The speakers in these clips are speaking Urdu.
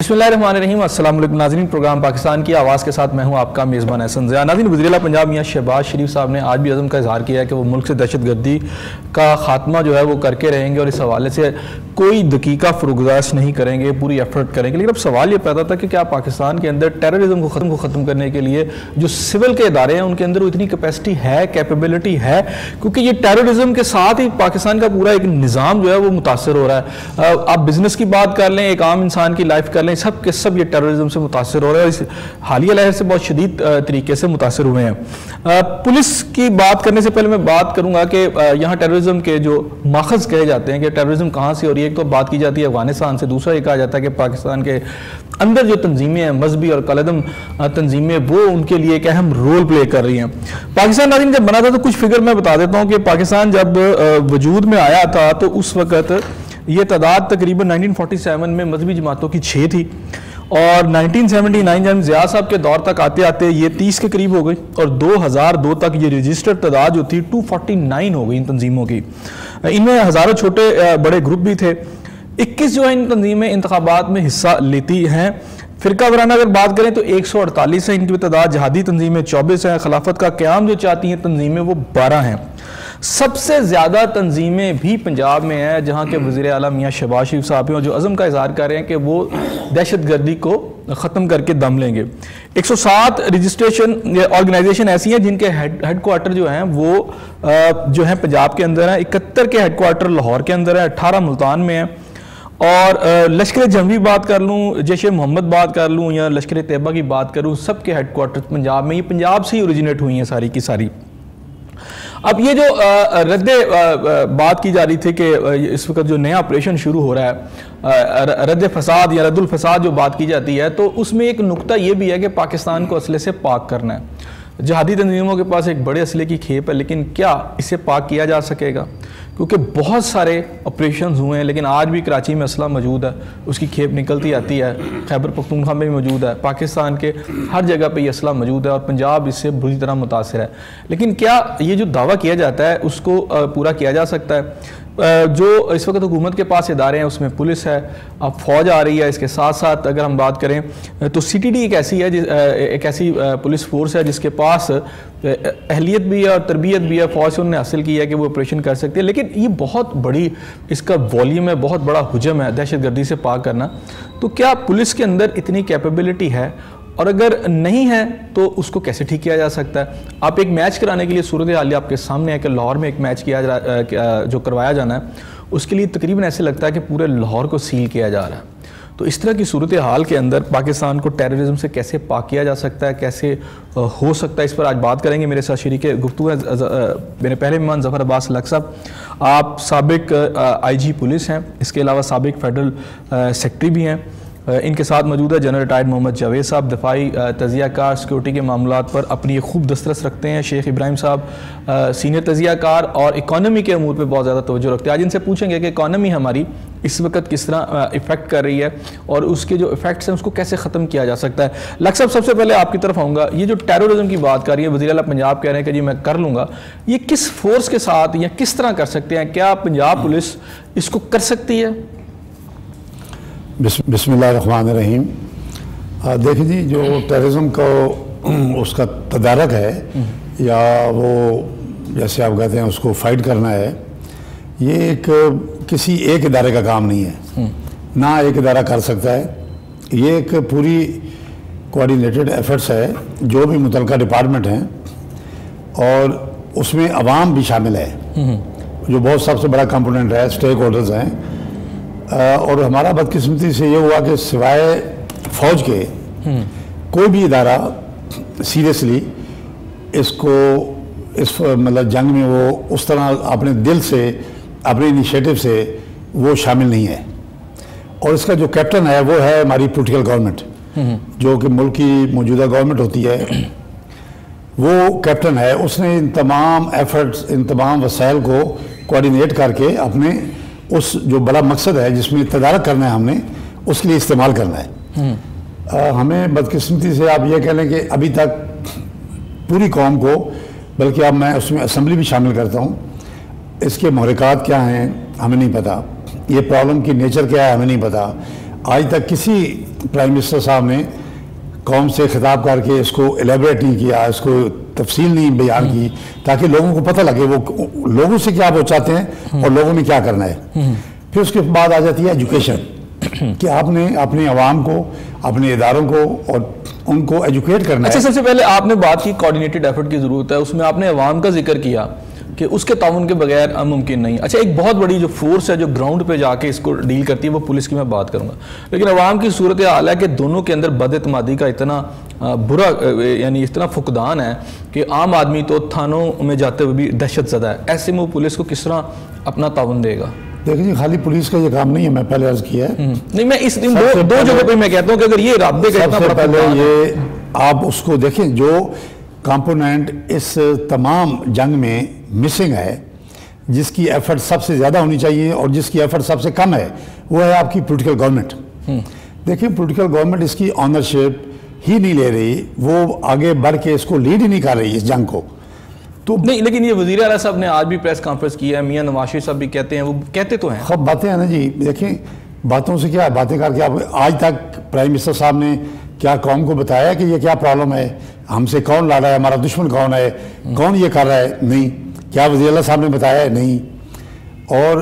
बिस्मिल्लाहिर्रहमानिर्रहीम। अस्सलाम वालेकुम नाज़रीन, प्रोग्राम पाकिस्तान की आवाज़ के साथ मैं हूं आपका मेज़बान एहसन ज़िया। नाज़रीन, वज़ीर आला पंजाब मियां शहबाज शरीफ साहब ने आज भी अज़म का इज़हार किया है कि वो मुल्क से दहशतगर्दी का ख़ात्मा जो है वो करके रहेंगे और इस हवाले से कोई दकीका फरोगदाश नहीं करेंगे, पूरी एफर्ट करेंगे। लेकिन अब सवाल ये पैदा था कि क्या पाकिस्तान के अंदर टेररिज्म को ख़त्म करने के लिए जो सिविल के इदारे हैं उनके अंदर इतनी कैपेसिटी है, कैपेबिलिटी है? क्योंकि ये टेररिज्म के साथ ही पाकिस्तान का पूरा एक निज़ाम जो है वो मुतासर हो रहा है। आप बिज़नेस की बात कर लें, एक आम इंसान की लाइफ कर लें, सब के सब ये टेररिज्म से मुतासर हो रहे हैं। इस हालिया लहर से बहुत शदीद तरीके से मुतासर हुए हैं। पुलिस की बात करने से पहले मैं बात करूंगा कि यहाँ टेररिज्म के जो माखज़ कहे जाते हैं कि टेररिज्म कहाँ से हो रही है। एक तो बात की जाती है अफगानिस्तान से, दूसरा ये कहा जाता है कि पाकिस्तान के अंदर जो तंजीमें हैं, मजहबी और कलदम तंजीमें, वो उनके लिए एक अहम रोल प्ले कर रही हैं। पाकिस्तान नाज़रीन जब बना था तो कुछ फिगर मैं बता देता हूँ कि पाकिस्तान जब वजूद में आया था तो उस वक़्त ये तादाद तकरीबन 1947 में मजहबी जमातों की 6 थी और 1979 जब ज़िया साहब के दौर तक आते आते ये 30 के करीब हो गई और 2002 तक ये रजिस्टर्ड तादाद जो थी 249 हो गई इन तंजीमों की। इनमें हज़ारों छोटे बड़े ग्रुप भी थे। 21 जो है इन तंजीमें इंतखाबात में हिस्सा लेती हैं। फ़िरका वराना अगर बात करें तो 148 है इनकी तादाद, जहादी तंजीमें 24 हैं, खिलाफत का क़याम जो चाहती हैं तंजीमें वो 12 हैं। सबसे ज़्यादा तंजीमें भी पंजाब में हैं जहाँ के वज़ीर आला मियां शहबाज शरीफ साहब हैं और जो अज़म का इज़हार कर रहे हैं कि वो दहशतगर्दी को ख़त्म करके दम लेंगे। 107 रजिस्ट्रेशन ऑर्गेनाइजेशन ऐसी हैं जिनके हेड क्वार्टर जो हैं वो जो हैं पंजाब के अंदर हैं। 71 के हेड क्वार्टर लाहौर के अंदर है, 18 मुल्तान में हैं। और लश्कर जंगी बात कर लूँ, जैश मोहम्मद बात कर लूँ या लश्कर तैयबा की बात करूँ, सब के हेड क्वार्टर पंजाब में, ये पंजाब से ही ओरिजिनेट हुई हैं सारी की सारी। अब ये जो रद्दे बात की जा रही थी कि इस वक्त जो नया ऑपरेशन शुरू हो रहा है रद्द फसाद या रद्दुल फसाद जो बात की जाती है, तो उसमें एक नुक्ता ये भी है कि पाकिस्तान को असले से पाक करना है। जहादी तंजीमों के पास एक बड़े असले की खेप है, लेकिन क्या इसे पाक किया जा सकेगा? क्योंकि बहुत सारे ऑपरेशंस हुए हैं लेकिन आज भी कराची में असला मौजूद है, उसकी खेप निकलती आती है। खैबर पख्तूनख्वा में भी मौजूद है, पाकिस्तान के हर जगह पे ये असला मौजूद है और पंजाब इससे बुरी तरह मुतासिर है। लेकिन क्या ये जो दावा किया जाता है उसको पूरा किया जा सकता है? जो इस वक्त हुकूमत के पास इदारे हैं उसमें पुलिस है, अब फ़ौज आ रही है, इसके साथ साथ अगर हम बात करें तो CTD एक ऐसी पुलिस फोर्स है जिसके पास अहलियत भी है और तरबियत भी है, फ़ौज से उन्होंने हासिल की है कि वो ऑपरेशन कर सकती है। लेकिन ये बहुत बड़ी इसका वॉल्यूम है, बहुत बड़ा हुजम है दहशतगर्दी से पाक करना। तो क्या पुलिस के अंदर इतनी कैपेबिलिटी है और अगर नहीं है तो उसको कैसे ठीक किया जा सकता है? आप एक मैच कराने के लिए सूरत हाल आपके सामने है कि लाहौर में एक मैच जो करवाया जाना है उसके लिए तकरीबन ऐसे लगता है कि पूरे लाहौर को सील किया जा रहा है। तो इस तरह की सूरत हाल के अंदर पाकिस्तान को टेररिज्म से कैसे पाक किया जा सकता है, कैसे हो सकता है, इस पर आज बात करेंगे। मेरे साथ शरीक गुफ्तगू है मेरे पहले मेहमान ज़फ़र अब्बास लक साहब। आप साबिक IG पुलिस हैं, इसके अलावा साबिक फेडरल सेक्रेटरी भी हैं। इनके साथ मौजूद है जनरल रिटायर्ड मोहम्मद जावेद साहब, दफाई तजियाकार सिक्योरिटी के मामलात पर अपनी खूब दस्तरस रखते हैं। शेख इब्राहिम साहब सीनियर तजियाकार और इकॉनमी के अमूर पे बहुत ज़्यादा तवज्जो रखते हैं। आज इनसे पूछेंगे कि इकॉनमी हमारी इस वक्त किस तरह इफ़ेक्ट कर रही है और उसके जो इफ़ेक्ट्स हैं उसको कैसे ख़त्म किया जा सकता है। लक साहब, सबसे पहले आपकी तरफ आऊँगा। ये जो टेररिज्म की बात कर रही है वज़ीर आला पंजाब कह रहे हैं कि जी मैं कर लूँगा, ये किस फोर्स के साथ या किस तरह कर सकते हैं? क्या पंजाब पुलिस इसको कर सकती है? बिस्मिल्लाहिर्रहमानिर्रहीम। देखिए जी, जो टेररिज्म को उसका तदारक है या वो जैसे आप कहते हैं उसको फाइट करना है, ये एक किसी एक इदारे का काम नहीं है, ना एक इदारा कर सकता है। ये एक पूरी कोऑर्डिनेटेड एफर्ट्स है जो भी मुतलका डिपार्टमेंट हैं और उसमें अवाम भी शामिल है जो बहुत सबसे बड़ा कंपोनेंट है, स्टेक होल्डर्स हैं। और हमारा बदकिस्मती से ये हुआ कि सिवाय फ़ौज के कोई भी इदारा सीरियसली इसको इस मतलब जंग में वो उस तरह अपने दिल से अपने इनिशिएटिव से वो शामिल नहीं है। और इसका जो कैप्टन है वो है हमारी पॉलिटिकल गवर्नमेंट, जो कि मुल्क की मौजूदा गवर्नमेंट होती है, वो कैप्टन है। उसने इन तमाम एफर्ट्स, इन तमाम वसाइल को कोऑर्डिनेट करके अपने उस जो बड़ा मकसद है जिसमें तदारक करना है हमने, उसके लिए इस्तेमाल करना है। हमें बदकिस्मती से आप ये कह लें कि अभी तक पूरी कौम को, बल्कि अब मैं उसमें असम्बली भी शामिल करता हूँ, इसके महरक़ात क्या हैं हमें नहीं पता, ये प्रॉब्लम की नेचर क्या है हमें नहीं पता। آج تک کسی پرائم منسٹر صاحب نے قوم سے خطاب کر کے اس کو ایلیبریٹ نہیں کیا, اس کو تفصیل نہیں بیان کی, تاکہ لوگوں کو پتہ لگے وہ لوگوں سے کیا وہ چاہتے ہیں اور لوگوں نے کیا کرنا ہے. پھر اس کے بعد آ جاتی ہے ایجوکیشن, کہ آپ نے اپنے عوام کو, اپنے اداروں کو اور ان کو ایجوکیٹ کرنا ہے. اچھا, سب سے پہلے آپ نے بات کی کوارڈینیٹڈ ایفرٹ کی ضرورت ہے, اس میں آپ نے عوام کا ذکر کیا کہ اس کے تعاون کے بغیر ممکن نہیں. اچھا, ایک بہت بڑی جو فورس ہے جو گراؤنڈ پہ جا کے اس کو ڈیل کرتی ہے وہ پولیس کی میں بات کروں گا, لیکن عوام کی صورتحال ہے کہ دونوں کے اندر بد اعتمادی کا اتنا برا یعنی اتنا فقدان ہے کہ عام آدمی تو تھانوں میں جاتے ہوئے بھی دہشت زدہ ہے. ایسے میں وہ پولیس کو کس طرح اپنا تعاون دے گا؟ دیکھیں جی, خالی پولیس کا یہ کام نہیں ہے, میں پہلے عرض کیا ہے. نہیں, میں اس دن دو جگہ پہ میں کہتا ہوں کہ اگر یہ رابطے کا اتنا بڑا پہلے یہ آپ اس کو دیکھیں, جو کمپوننٹ اس تمام جنگ میں مسنگ ہے, جس کی ایفرٹ سب سے زیادہ ہونی چاہیے اور جس کی ایفرٹ سب سے کم ہے, وہ ہے آپ کی پولیٹیکل گورنمنٹ. دیکھیں, پولیٹیکل گورنمنٹ اس کی آنرشپ ہی نہیں لے رہی, وہ آگے بڑھ کے اس کو لیڈ ہی نہیں کر رہی اس جنگ کو. تو نہیں, لیکن یہ وزیر اعلیٰ صاحب نے آج بھی پریس کانفرنس کی ہے, میاں نواز شریف صاحب بھی کہتے ہیں, وہ کہتے تو ہیں خب باتیں ہیں نا جی. دیکھیں, باتوں سے کیا ہے, باتیں کر کے آپ آج تک پرائم منسٹر صاحب نے کیا قوم کو بتایا کہ یہ کیا پرابلم ہے, ہم سے کون لڑ رہا ہے, ہمارا دشمن کون ہے, کون یہ کر رہا ہے؟ نہیں. کیا وزیر اعلیٰ صاحب نے بتایا ہے؟ نہیں. اور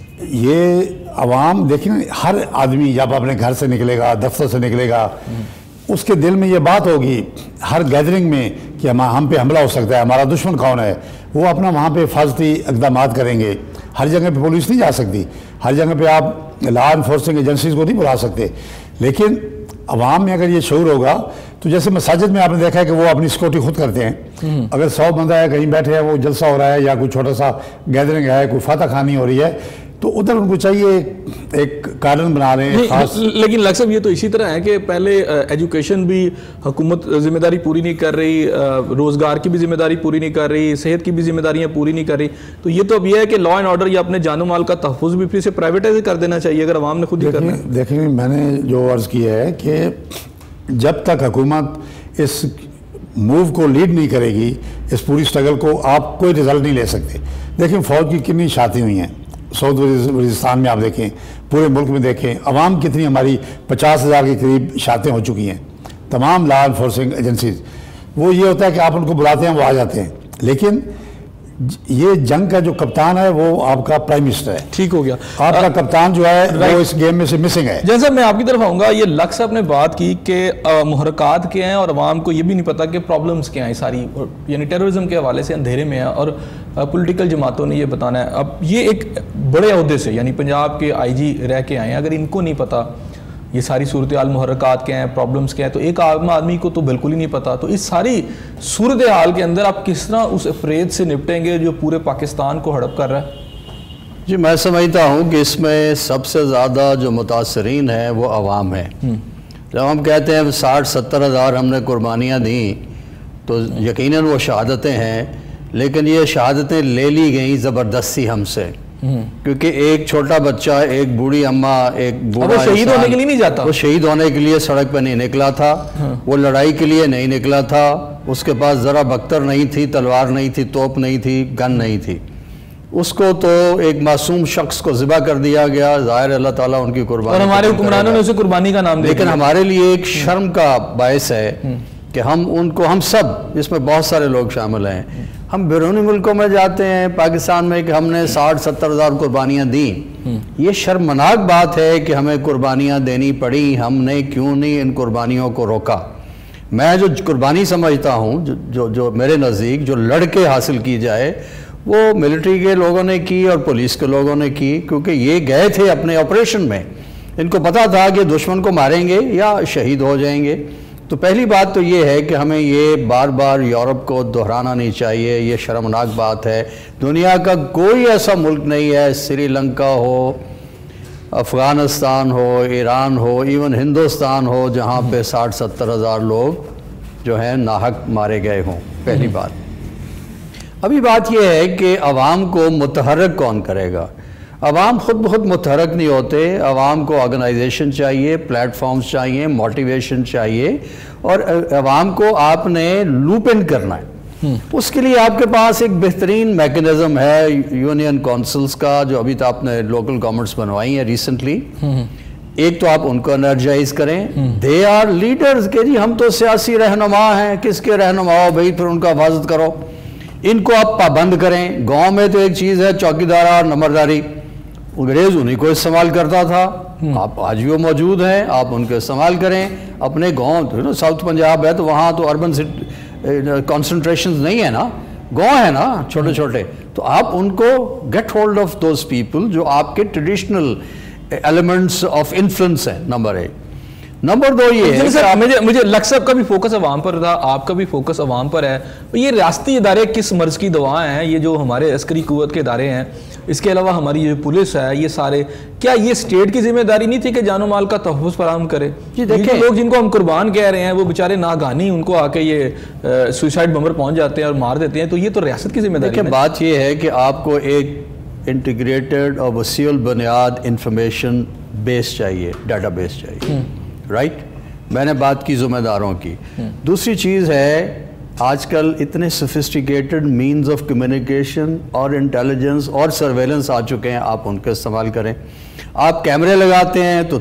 یہ عوام دیکھیں, ہر آدمی جب اپنے گھر سے نکلے گا, دفتر سے نکلے گا, اس کے دل میں یہ بات ہوگی ہر گیدرنگ میں کہ ہم پہ حملہ ہو سکتا ہے, ہمارا دشمن کون ہے. وہ اپنا وہاں پہ حفاظتی اقدامات کریں گے. ہر جگہ پہ پولیس نہیں جا سکتی, ہر جگہ پہ آپ لا انفورسنگ ایجنسیز کو نہیں بلا سکتے, لیکن عوام میں اگر یہ شعور ہوگا تو جیسے مساجد میں آپ نے دیکھا ہے کہ وہ اپنی سیکورٹی خود کرتے ہیں. اگر 100 بندہ ہے, کہیں بیٹھے ہیں, وہ جلسہ ہو رہا ہے یا کوئی چھوٹا سا گیدرنگ ہے, کوئی فاتح خوانی ہو رہی ہے, تو ادھر ان کو چاہیے ایک کارڈن بنا رہے ہیں خاص. لیکن لگ صاحب یہ تو اسی طرح ہے کہ پہلے ایجوکیشن بھی حکومت ذمہ داری پوری نہیں کر رہی, روزگار کی بھی ذمہ داری پوری نہیں کر رہی, صحت کی بھی ذمہ داریاں پوری نہیں کر رہی. تو یہ تو اب یہ ہے کہ لا اینڈ آرڈر یا اپنے جان و مال کا تحفظ بھی پھر سے پرائیویٹائز کر دینا چاہیے اگر عوام نے خود ہی کرنا ہے. دیکھیں, میں نے جو عرض کیا ہے کہ جب تک حکومت اس موو کو لیڈ نہیں کرے گی, اس پوری سٹرگل کو, آپ کوئی رزلٹ نہیں لے سکتے. دیکھیں, فوج کی کتنی شاطیں ہوئی ہیں سعودی وزیرستان میں, آپ دیکھیں, پورے ملک میں دیکھیں, عوام کتنی, ہماری 50,000 کے قریب شاطیں ہو چکی ہیں, تمام لا انفورسنگ ایجنسیز. وہ یہ ہوتا ہے کہ آپ ان کو بلاتے ہیں, وہ آ جاتے ہیں, لیکن یہ جنگ کا جو کپتان ہے وہ آپ کا پرائم منسٹر ہے. ٹھیک ہو گیا, آپ کا کپتان جو ہے وہ اس گیم میں سے مسنگ ہے. جیسا میں آپ کی طرف آؤں گا, یہ لک صاحب نے بات کی کہ محرکات کیا ہیں اور عوام کو یہ بھی نہیں پتا کہ پرابلمز کیا ہیں ساری, یعنی ٹیررزم کے حوالے سے اندھیرے میں ہے اور پولیٹیکل جماعتوں نے یہ بتانا ہے. اب یہ ایک بڑے عہدے سے, یعنی پنجاب کے آئی جی رہ کے آئے ہیں, اگر ان کو نہیں پتا یہ ساری صورتحال محرکات کیا ہیں, پرابلمز کیا ہیں, تو ایک عام آدمی کو تو بالکل ہی نہیں پتا. تو اس ساری صورتحال کے اندر آپ کس طرح اس افراد سے نپٹیں گے جو پورے پاکستان کو ہڑپ کر رہا ہے؟ جی, میں سمجھتا ہوں کہ اس میں سب سے زیادہ جو متاثرین ہیں وہ عوام ہیں. جب ہم کہتے ہیں 60-70 ہزار ہم نے قربانیاں دیں, تو یقیناً وہ شہادتیں ہیں, لیکن یہ شہادتیں لے لی گئیں زبردستی ہم سے, کیونکہ ایک چھوٹا بچہ, ایک بوڑھی اماں, ایک بوڑھا شہید ہونے کے لیے نہیں جاتا, وہ شہید ہونے کے لیے سڑک پہ نہیں نکلا تھا, وہ لڑائی کے لیے نہیں نکلا تھا, اس کے پاس ذرا بختر نہیں تھی, تلوار نہیں تھی, توپ نہیں تھی, گن نہیں تھی. اس کو تو ایک معصوم شخص کو ذبح کر دیا گیا. ظاہر اللہ تعالیٰ ان کی قربانی, اور ہمارے حکمرانوں نے اسے قربانی کا نام دیا, لیکن ہمارے لیے ایک شرم کا باعث ہے کہ ہم ان کو, ہم سب, اس میں بہت سارے لوگ شامل ہیں, ہم بیرونی ملکوں میں جاتے ہیں پاکستان میں کہ ہم نے 60-70 ہزار قربانیاں دیں. یہ شرمناک بات ہے کہ ہمیں قربانیاں دینی پڑی, ہم نے کیوں نہیں ان قربانیوں کو روکا. میں جو قربانی سمجھتا ہوں, جو میرے نزدیک جو لڑ کے حاصل کی جائے, وہ ملٹری کے لوگوں نے کی اور پولیس کے لوگوں نے کی, کیونکہ یہ گئے تھے اپنے آپریشن میں, ان کو پتا تھا کہ دشمن کو ماریں گے یا شہید ہو جائیں گے. تو پہلی بات تو یہ ہے کہ ہمیں یہ بار بار یورپ کو دہرانا نہیں چاہیے, یہ شرمناک بات ہے. دنیا کا کوئی ایسا ملک نہیں ہے, سری لنکا ہو, افغانستان ہو, ایران ہو, ایون ہندوستان ہو, جہاں پہ 60-70 ہزار لوگ جو ہیں ناحق مارے گئے ہوں. پہلی بات. ابھی بات یہ ہے کہ عوام کو متحرک کون کرے گا. عوام خود بخود متحرک نہیں ہوتے, عوام کو آرگنائزیشن چاہیے, پلیٹ فارمز چاہیے, موٹیویشن چاہیے, اور عوام کو آپ نے لوپ ان کرنا ہے. اس کے لیے آپ کے پاس ایک بہترین میکنزم ہے یونین کونسلز کا, جو ابھی تو آپ نے لوکل گورنمنٹس بنوائی ہیں ریسنٹلی. ایک تو آپ ان کو انرجائز کریں. دے آر لیڈرز کہ جی ہم تو سیاسی رہنما ہیں, کس کے رہنما ہو بھائی, پھر ان کا حفاظت کرو. ان کو آپ پابند کریں. گاؤں میں تو ایک چیز ہے چوکیدارہ اور نمبرداری, انگریز انہی کو استعمال کرتا تھا, آپ آج بھی وہ موجود ہیں, آپ ان کو استعمال کریں. اپنے گاؤں ساؤتھ پنجاب ہے تو وہاں تو اربن کانسنٹریشنز نہیں ہے نا, گاؤں ہے نا چھوٹے چھوٹے, تو آپ ان کو get hold of those people جو آپ کے ٹریڈیشنل ایلیمنٹس آف انفلوئنس ہیں. نمبر 1. نمبر 2 یہ ہے مجھے لگ صاحب کا بھی فوکس عوام پر تھا, آپ کا بھی فوکس عوام پر ہے. یہ ریاستی ادارے کس مرض کی دوائیں ہیں, یہ جو ہمارے عسکری قوت کے ادارے ہیں, اس کے علاوہ ہماری جو پولیس ہے, یہ سارے کیا یہ اسٹیٹ کی ذمہ داری نہیں تھی کہ جان و مال کا تحفظ فراہم کرے؟ جی دیکھیں لوگ جن کو ہم قربان کہہ رہے ہیں وہ بیچارے ناگہانی ان کو آ کے یہ سوئسائڈ بمبر پہنچ جاتے ہیں اور مار دیتے ہیں, تو یہ تو ریاست کی ذمہ داری ہے. دیکھیں بات یہ ہے کہ آپ کو ایک انٹیگریٹڈ اور وسیع البنیاد انفارمیشن بیس چاہیے, ڈیٹا بیس چاہیے, رائٹ. میں نے بات کی ذمہ داروں کی. دوسری چیز ہے آج کل اتنے سفسٹیکیٹڈ مینز آف کمیونیکیشن اور انٹیلیجنس اور سرویلنس آ چکے ہیں, آپ ان کا استعمال کریں. آپ کیمرے لگاتے ہیں تو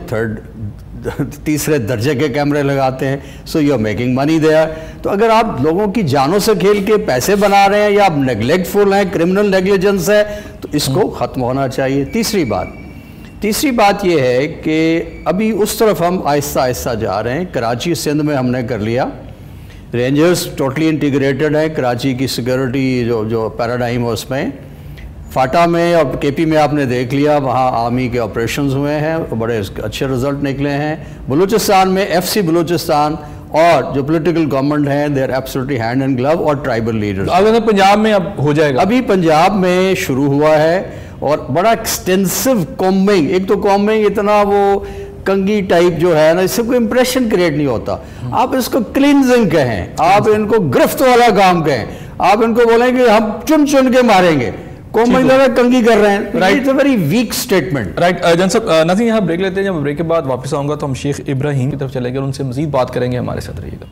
تیسرے درجے کے کیمرے لگاتے ہیں, so you are making money there. تو اگر آپ لوگوں کی جانوں سے کھیل کے پیسے بنا رہے ہیں یا آپ نیگلیکٹ فل ہیں, کرمنل نیگلیجنس ہے, تو اس کو ختم ہونا چاہیے. تیسری بات یہ ہے کہ ابھی اس طرف ہم آہستہ آہستہ جا رہے ہیں. کراچی سندھ میں ہم نے کر لیا, رینجرز ٹوٹلی انٹیگریٹڈ ہے. کراچی کی سیکیورٹی جو پیراڈائم ہے اس میں, فاٹا میں اور کے پی میں آپ نے دیکھ لیا, وہاں آرمی کے آپریشنز ہوئے ہیں, بڑے اچھے رزلٹ نکلے ہیں. بلوچستان میں ایف سی بلوچستان اور جو پولیٹیکل گورنمنٹ ہیں they are absolutely hand and glove, اور ٹرائبل لیڈرز. پنجاب میں اب ہو جائے گا, ابھی پنجاب میں شروع ہوا ہے, اور بڑا ایکسٹینسو کومبنگ. ایک تو کومبنگ اتنا وہ کنگی ٹائپ جو ہے نا, اس سے کوئی امپریشن کریٹ نہیں ہوتا. آپ اس کو کلینزنگ کہیں, آپ ان کو گرفت والا کام کہیں, آپ ان کو بولیں کہ ہم چن چن کے ماریں گے. کومبنگ لگا کنگی کر رہے ہیں, it's a very weak statement. Right جان صاحب, ناظرین یہاں بریک لیتے ہیں, جب بریک کے بعد واپس آؤں گا تو ہم شیخ ابراہیم کی طرف چلیں گے اور ان سے مزید بات کریں گے. ہمارے ساتھ رہیے گا.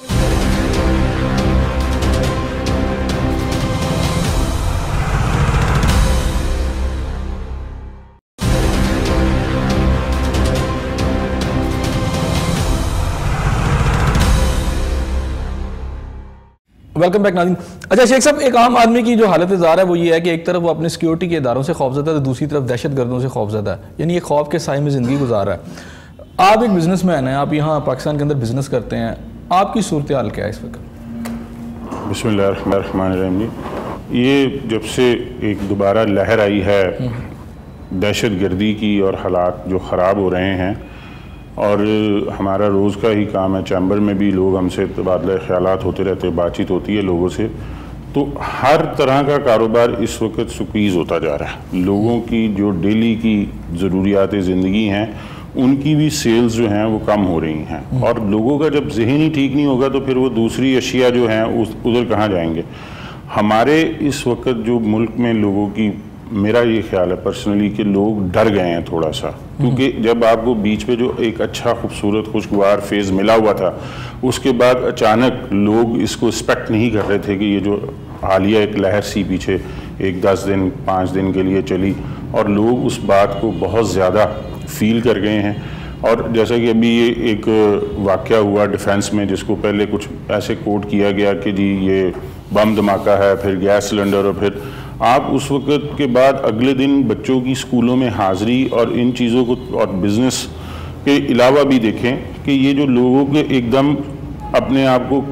ویلکم بیک ناظرین. اچھا شیخ صاحب, ایک عام آدمی کی جو حالت زار ہے وہ یہ ہے کہ ایک طرف وہ اپنے سیکیورٹی کے اداروں سے خوفزدہ ہے, تو دوسری طرف دہشت گردوں سے خوفزدہ ہے, یعنی ایک خوف کے سائے میں زندگی گزار رہا ہے. آپ ایک بزنس مین ہیں, آپ یہاں پاکستان کے اندر بزنس کرتے ہیں, آپ کی صورتحال کیا ہے اس وقت؟ بسم اللہ الرحمن الرحیم. یہ جب سے ایک دوبارہ لہر آئی ہے دہشت گردی کی اور حالات جو خراب ہو رہے ہیں, اور ہمارا روز کا ہی کام ہے, چیمبر میں بھی لوگ ہم سے تبادلہ خیالات ہوتے رہتے, بات چیت ہوتی ہے لوگوں سے, تو ہر طرح کا کاروبار اس وقت سکویز ہوتا جا رہا ہے. لوگوں کی جو ڈیلی کی ضروریات زندگی ہیں ان کی بھی سیلز جو ہیں وہ کم ہو رہی ہیں, اور لوگوں کا جب ذہن ہی ٹھیک نہیں ہوگا تو پھر وہ دوسری اشیاء جو ہیں ادھر کہاں جائیں گے. ہمارے اس وقت جو ملک میں لوگوں کی, میرا یہ خیال ہے پرسنلی کہ لوگ ڈر گئے ہیں تھوڑا سا, کیونکہ جب آپ کو بیچ پہ جو ایک اچھا خوبصورت خوشگوار فیز ملا ہوا تھا, اس کے بعد اچانک لوگ اس کو ایکسپیکٹ نہیں کر رہے تھے کہ یہ جو حالیہ ایک لہر سی پیچھے ایک 10 دن 5 دن کے لیے چلی, اور لوگ اس بات کو بہت زیادہ فیل کر گئے ہیں. اور جیسا کہ ابھی یہ ایک واقعہ ہوا ڈیفینس میں, جس کو پہلے کچھ ایسے کوٹ کیا گیا کہ جی یہ بم دھماکہ ہے, پھر گیس سلنڈر, اور پھر آپ اس وقت کے بعد اگلے دن بچوں کی اسکولوں میں حاضری اور ان چیزوں کو, اور بزنس کے علاوہ بھی دیکھیں کہ یہ جو لوگوں کے ایک دم اپنے آپ کو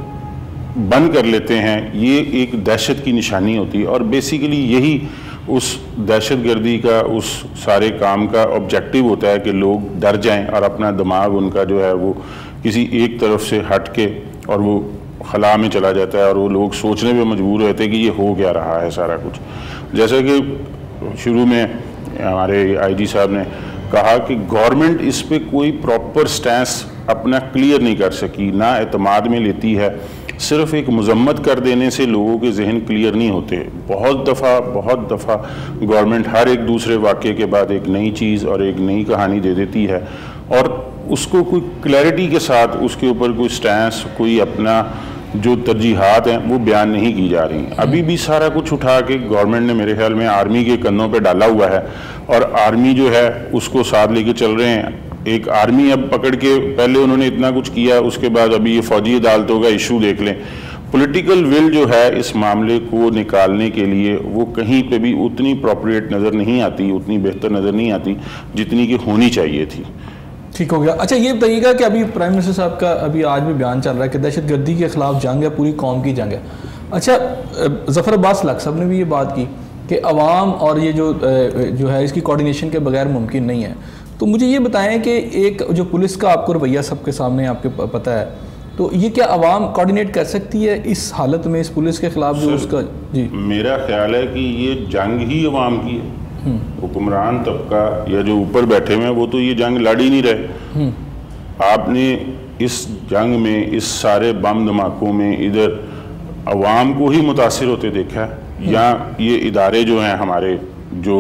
بند کر لیتے ہیں, یہ ایک دہشت کی نشانی ہوتی ہے. اور بیسیکلی یہی اس دہشت گردی کا, اس سارے کام کا آبجیکٹیو ہوتا ہے کہ لوگ ڈر جائیں اور اپنا دماغ ان کا جو ہے وہ کسی ایک طرف سے ہٹ کے اور وہ خلا میں چلا جاتا ہے, اور وہ لوگ سوچنے پہ مجبور ہوتے ہیں کہ یہ ہو کیا رہا ہے سارا کچھ. جیسا کہ شروع میں ہمارے آئی جی صاحب نے کہا کہ گورنمنٹ اس پہ کوئی پراپر سٹینس اپنا کلیئر نہیں کر سکی, نہ اعتماد میں لیتی ہے. صرف ایک مذمت کر دینے سے لوگوں کے ذہن کلیئر نہیں ہوتے. بہت دفعہ گورنمنٹ ہر ایک دوسرے واقعے کے بعد ایک نئی چیز اور ایک نئی کہانی دے دیتی ہے, اور اس کو کوئی کلیئرٹی کے ساتھ اس کے اوپر کوئی سٹینس, کوئی اپنا جو ترجیحات ہیں وہ بیان نہیں کی جا رہی ہیں. ابھی بھی سارا کچھ اٹھا کے گورنمنٹ نے میرے خیال میں آرمی کے کندھوں پہ ڈالا ہوا ہے, اور آرمی جو ہے اس کو ساتھ لے کے چل رہے ہیں. ایک آرمی اب پکڑ کے پہلے انہوں نے اتنا کچھ کیا, اس کے بعد ابھی یہ فوجی عدالتوں کا ایشو دیکھ لیں. پولیٹیکل ول جو ہے اس معاملے کو نکالنے کے لیے وہ کہیں پہ بھی اتنی پروپریٹ نظر نہیں آتی, اتنی بہتر نظر نہیں آتی جتنی کہ ہونی چاہیے تھی. ٹھیک ہو گیا. اچھا یہ بتائیے گا کہ ابھی پرائم منسٹر صاحب کا ابھی آج بھی بیان چل رہا ہے کہ دہشت گردی کے خلاف جنگ ہے, پوری قوم کی جنگ ہے. اچھا ظفر عباس لق صاحب نے بھی یہ بات کی کہ عوام اور یہ جو ہے اس کی کوارڈینیشن کے بغیر ممکن نہیں ہے. تو مجھے یہ بتائیں کہ ایک جو پولیس کا آپ کو رویہ سب کے سامنے آپ کے پتہ ہے, تو یہ کیا عوام کوارڈینیٹ کر سکتی ہے اس حالت میں اس پولیس کے خلاف جو اس کا؟ جی میرا خیال ہے کہ یہ جنگ ہی عوام کی ہے. حکمران طبقہ یا جو اوپر بیٹھے ہوئے ہیں وہ تو یہ جنگ لڑ ہی نہیں رہے. آپ نے اس جنگ میں, اس سارے بم دھماکوں میں ادھر عوام کو ہی متاثر ہوتے دیکھا ہے, یا یہ ادارے جو ہیں ہمارے, جو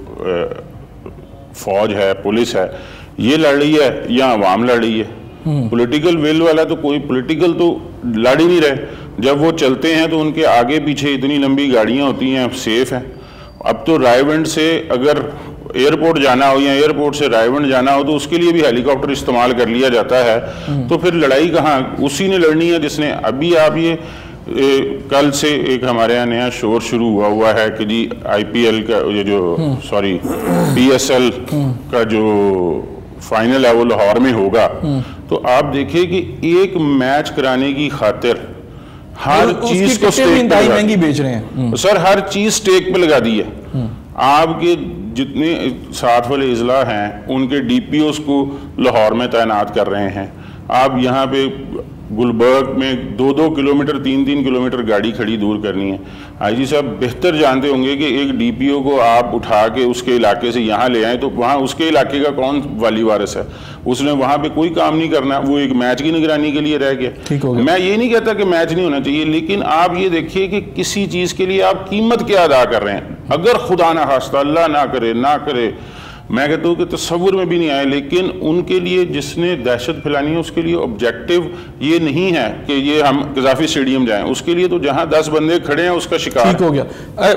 فوج ہے, پولیس ہے, یہ لڑ رہی ہے یا عوام لڑ رہی ہے؟ پولیٹیکل ویل والا تو کوئی پولیٹیکل تو لڑ ہی نہیں رہے. جب وہ چلتے ہیں تو ان کے آگے پیچھے اتنی لمبی گاڑیاں ہوتی ہیں, سیف ہیں. اب تو رائے ونڈ سے اگر ایئرپورٹ جانا ہو یا ایئرپورٹ سے رائے ونڈ جانا ہو تو اس کے لیے بھی ہیلی کاپٹر استعمال کر لیا جاتا ہے. تو پھر لڑائی کہاں, اسی نے لڑنی ہے جس نے. ابھی آپ یہ کل سے ایک ہمارے یہاں نیا شور شروع ہوا ہے کہ جی آئی پی ایل کا یہ جو پی ایس ایل کا جو فائنل ہے وہ لاہور میں ہوگا. تو آپ دیکھیں کہ ایک میچ کرانے کی خاطر ہر چیز کو مہنگی بیچ رہے ہیں سر, ہر چیز سٹیک پہ لگا دی ہے. آپ کے جتنے ساتھ والے اضلاع ہیں ان کے ڈی پی اوز کو لاہور میں تعینات کر رہے ہیں. آپ یہاں پہ گلبرگ میں 2-2 کلومیٹر 3-3 کلومیٹر گاڑی کھڑی دور کرنی ہے. آئی جی صاحب بہتر جانتے ہوں گے کہ ایک ڈی پی او کو آپ اٹھا کے اس کے علاقے سے یہاں لے آئیں تو وہاں اس کے علاقے کا کون والی وارث ہے؟ اس نے وہاں پہ کوئی کام نہیں کرنا, وہ ایک میچ کی نگرانی کے لیے رہ گیا. میں یہ نہیں کہتا کہ میچ نہیں ہونا چاہیے, لیکن آپ یہ دیکھیے کہ کسی چیز کے لیے آپ قیمت کیا ادا کر رہے ہیں. اگر خدا نہ خواستہ, اللہ نہ کرے, میں کہتا ہوں کہ تصور میں بھی نہیں آئے, لیکن ان کے لیے جس نے دہشت پھیلانی ہے اس کے لیے آبجیکٹو یہ نہیں ہے کہ یہ ہم قذافی اسٹیڈیم جائیں. اس کے لیے تو جہاں 10 بندے کھڑے ہیں اس کا شکار. ٹھیک ہو گیا.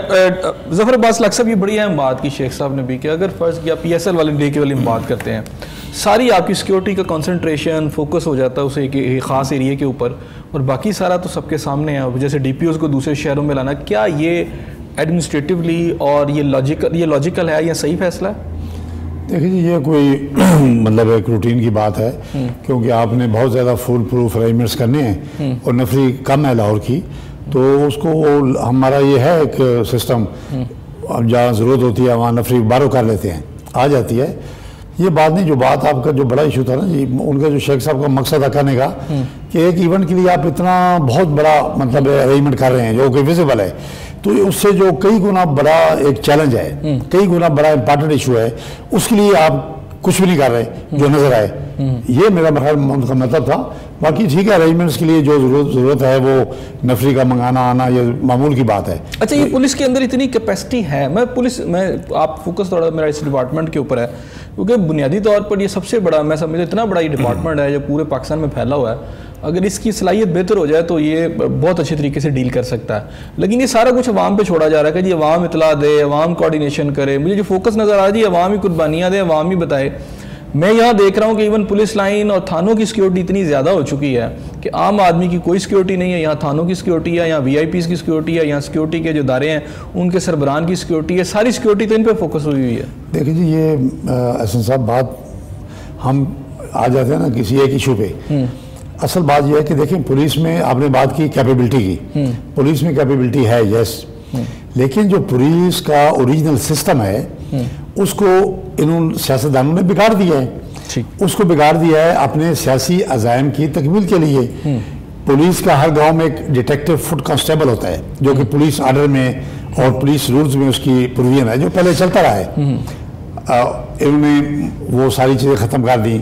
ظفر عباس لق صاحب یہ بڑی اہم بات کی شیخ صاحب نے بھی, کہ اگر فرض کیا پی ایس ایل والے ڈے کے والی بات کرتے ہیں, ساری آپ کی سیکیورٹی کا کنسنٹریشن فوکس ہو جاتا ہے اسے ایک خاص ایریے کے اوپر, اور باقی سارا تو سب کے سامنے ہے. جیسے ڈی پی اوز کو دوسرے شہروں میں لانا, کیا یہ ایڈمنسٹریٹیولی اور یہ لاجیکل ہے یا صحیح فیصلہ ہے؟ دیکھیں جی یہ کوئی مطلب ایک روٹین کی بات ہے, کیونکہ آپ نے بہت زیادہ فول پروف ارینجمنٹس کرنے ہیں اور نفری کم ہے لاہور کی, تو اس کو ہمارا یہ ہے ایک سسٹم, اب جہاں ضرورت ہوتی ہے وہاں نفری بارو کر لیتے ہیں, آ جاتی ہے. یہ بات نہیں, جو بات آپ کا جو بڑا ایشو تھا نا جی, ان کا جو شیخ صاحب کا مقصد تھا کرنے کا کہ ایک ایونٹ کے لیے آپ اتنا بہت بڑا مطلب ارینجمنٹ کر رہے ہیں جو کہ ویزیبل ہے, تو اس سے جو کئی گنا بڑا ایک چیلنج ہے, کئی گنا بڑا امپارٹنٹ ایشو ہے, اس کے لیے آپ کچھ بھی نہیں کر رہے جو نظر آئے. یہ میرا مطلب تھا. باقی ٹھیک ہے, ارینجمنٹس کے لیے جو ضرورت ہے وہ نفری کا منگانا آنا یہ معمول کی بات ہے. اچھا یہ پولیس کے اندر اتنی کیپیسٹی ہے, آپ فوکس تھوڑا میرا اس ڈپارٹمنٹ کے اوپر ہے, کیونکہ بنیادی طور پر یہ سب سے بڑا, میں سمجھتا اتنا بڑا یہ ڈپارٹمنٹ ہے جو پورے پاکستان میں پھیلا ہوا ہے, اگر اس کی صلاحیت بہتر ہو جائے تو یہ بہت اچھے طریقے سے ڈیل کر سکتا ہے. لیکن یہ سارا کچھ عوام پہ چھوڑا جا رہا ہے کہ جی عوام اطلاع دے, عوام کوارڈینیشن کرے. مجھے جو فوکس نظر آ جی عوام ہی قربانیاں دے, عوام ہی بتائے. میں یہاں دیکھ رہا ہوں کہ ایون پولیس لائن اور تھانوں کی سیکیورٹی اتنی زیادہ ہو چکی ہے کہ عام آدمی کی کوئی سیکیورٹی نہیں ہے. یہاں تھانوں کی سیکیورٹی ہے, یہاں وی آئی پیز کی سیکیورٹی ہے, یہاں سیکیورٹی کے جو ادارے ہیں ان کے سربراہان کی سیکیورٹی ہے, ساری سیکیورٹی تو ان پہ فوکس ہوئی ہے. دیکھیں جی یہ احسن صاحب بات ہم آ جاتے ہیں نا کسی ایک ایشو پہ. اصل بات یہ ہے کہ دیکھیں پولیس میں آپ نے بات کی کیپیبلٹی کی, پولیس میں کیپیبلٹی ہے یس, لیکن جو پولیس کا اوریجنل سسٹم ہے اس کو انہوں سیاستدانوں نے بگاڑ دیا ہے. اس کو بگاڑ دیا ہے اپنے سیاسی عزائم کی تکمیل کے لیے. پولیس کا ہر گاؤں میں ایک ڈیٹیکٹو فوڈ کانسٹیبل ہوتا ہے جو کہ پولیس آرڈر میں اور پولیس رولز میں اس کی پروویژن ہے, جو پہلے چلتا رہا ہے. انہوں نے وہ ساری چیزیں ختم کر دی.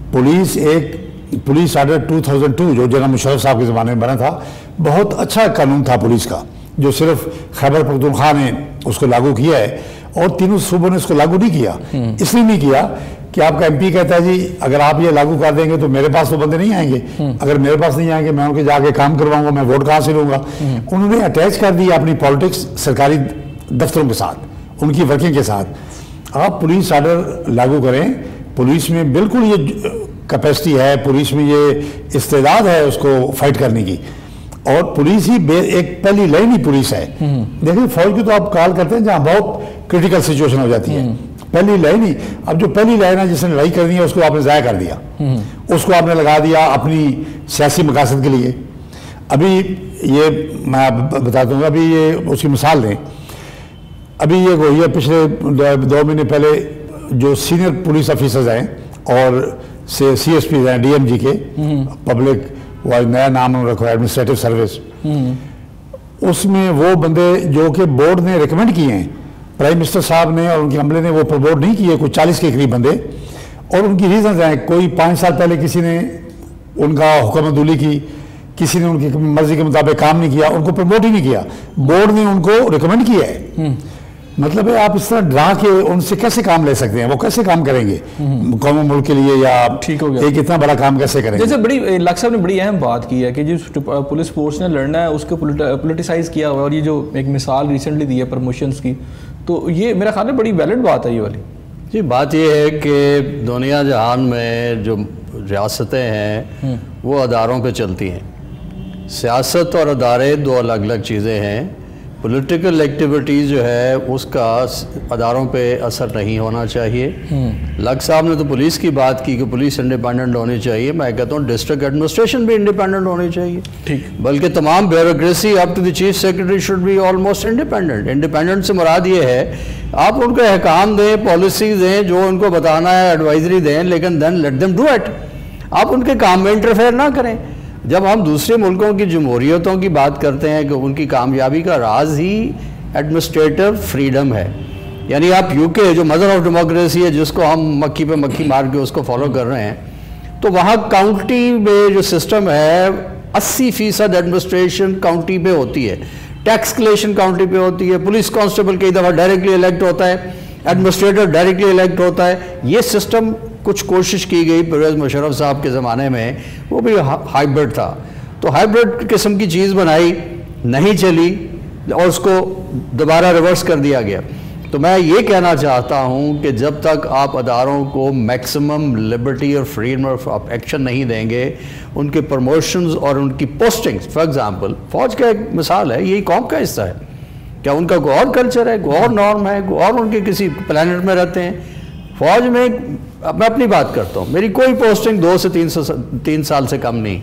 پولیس آرڈر 2002 جو جنرل مشرف صاحب کے زمانے میں بنا تھا, بہت اچھا قانون تھا پولیس کا, جو صرف خیبر پختونخوا نے اس کو لاگو کیا ہے اور تینوں صوبوں نے اس کو لاگو نہیں کیا. اس لیے نہیں کیا کہ آپ کا ایم پی کہتا ہے جی اگر آپ یہ لاگو کر دیں گے تو میرے پاس تو بندے نہیں آئیں گے, اگر میرے پاس نہیں آئیں گے میں ان کے جا کے کام کرواؤں گا, میں ووٹ کہاں سے لوں گا. انہوں نے اٹیچ کر دی اپنی پالیٹکس سرکاری دفتروں کے ساتھ, ان کی ورکنگ کے ساتھ. آپ پولیس آرڈر لاگو کریں पुलिस में बिल्कुल ये कैपेसिटी है, पुलिस में ये इस्तेदाद है उसको फाइट करने की, और पुलिस ही एक पहली लाइन ही पुलिस है। देखिए फौज की तो आप कॉल करते हैं जहाँ बहुत क्रिटिकल सिचुएशन हो जाती है, पहली लाइन ही। अब जो पहली लाइन है जिसने लड़ाई करनी है उसको आपने ज़ाया कर दिया, उसको आपने लगा दिया अपनी सियासी मकासद के लिए। अभी ये मैं बता दूंगा, अभी ये उसकी मिसाल दें, अभी ये हुई है पिछले 2 महीने पहले जो सीनियर पुलिस ऑफिसर्स हैं और CSP हैं DMG के, पब्लिक नया नाम रखो एडमिनिस्ट्रेटिव सर्विस, उसमें वो बंदे जो कि बोर्ड ने रिकमेंड किए हैं, प्राइम मिनिस्टर साहब ने और उनके अमले ने वो प्रमोट नहीं किए, कुछ 40 के करीब बंदे, और उनकी रीजंस हैं। कोई 5 साल पहले किसी ने उनका हुक्मदुली की, किसी ने उनकी मर्जी के मुताबिक काम नहीं किया, उनको प्रमोट ही नहीं किया, बोर्ड ने उनको रिकमेंड किया है। मतलब है आप इस तरह डरा के उनसे कैसे काम ले सकते हैं? वो कैसे काम करेंगे कौम मुल्क के लिए, या ठीक हो गया, एक इतना बड़ा काम कैसे करेंगे? जैसे बड़ी लाख साहब ने बड़ी अहम बात की है कि जिस पुलिस फोर्स ने लड़ना है उसको पोलिटिसाइज किया हुआ है, और ये जो एक मिसाल रिसेंटली दी है प्रमोशंस की, तो ये मेरा ख्याल है बड़ी वैलिड बात है ये वाली। जी बात ये है कि दुनिया जहान में जो रियासतें हैं वो अदारों पे चलती हैं। सियासत और अदारे 2 अलग अलग चीज़ें हैं। पॉलिटिकल एक्टिविटीज़ जो है उसका अदारों पे असर नहीं होना चाहिए। लग साहब ने तो पुलिस की बात की कि पुलिस इंडिपेंडेंट होनी चाहिए, मैं कहता हूँ डिस्ट्रिक्ट एडमिनिस्ट्रेशन भी इंडिपेंडेंट होनी चाहिए, ठीक, बल्कि तमाम bureaucracy up to the chief secretary should be almost independent. Independent से मुराद ये है आप उनको अहकाम दें, पॉलिसी दें, जो उनको बताना है एडवाइजरी दें, लेकिन then let them do it. आप उनके काम में इंटरफेयर ना करें। जब हम दूसरे मुल्कों की जमहूरियतों की बात करते हैं कि उनकी कामयाबी का राज ही एडमिनिस्ट्रेटिव फ्रीडम है, यानी आप यूके जो मदर ऑफ डेमोक्रेसी है जिसको हम मक्खी पे मक्खी मार के उसको फॉलो कर रहे हैं, तो वहाँ काउंटी में जो सिस्टम है 80% एडमिनिस्ट्रेशन काउंटी पे होती है, टैक्स कलेक्शन काउंटी पे होती है, पुलिस कांस्टेबल कई दफ़ा डायरेक्टली इलेक्ट होता है, एडमिनिस्ट्रेटर डायरेक्टली इलेक्ट होता है। ये सिस्टम कुछ कोशिश की गई परवेज़ मुशर्रफ साहब के ज़माने में, वो भी हाइब्रिड था, तो हाइब्रिड किस्म की चीज़ बनाई, नहीं चली और उसको दोबारा रिवर्स कर दिया गया। तो मैं ये कहना चाहता हूँ कि जब तक आप अदारों को मैक्सिमम लिबर्टी और फ्रीडम ऑफ एक्शन नहीं देंगे, उनके प्रमोशंस और उनकी पोस्टिंग्स, फॉर एग्जांपल फ़ौज का एक मिसाल है, यही कौम का हिस्सा है, क्या उनका कोई और कल्चर है, कोई और नॉर्म है, कोई और उनके किसी प्लानट में रहते हैं? फ़ौज में मैं अपनी बात करता हूँ, मेरी कोई पोस्टिंग 2 से 3 साल से कम नहीं,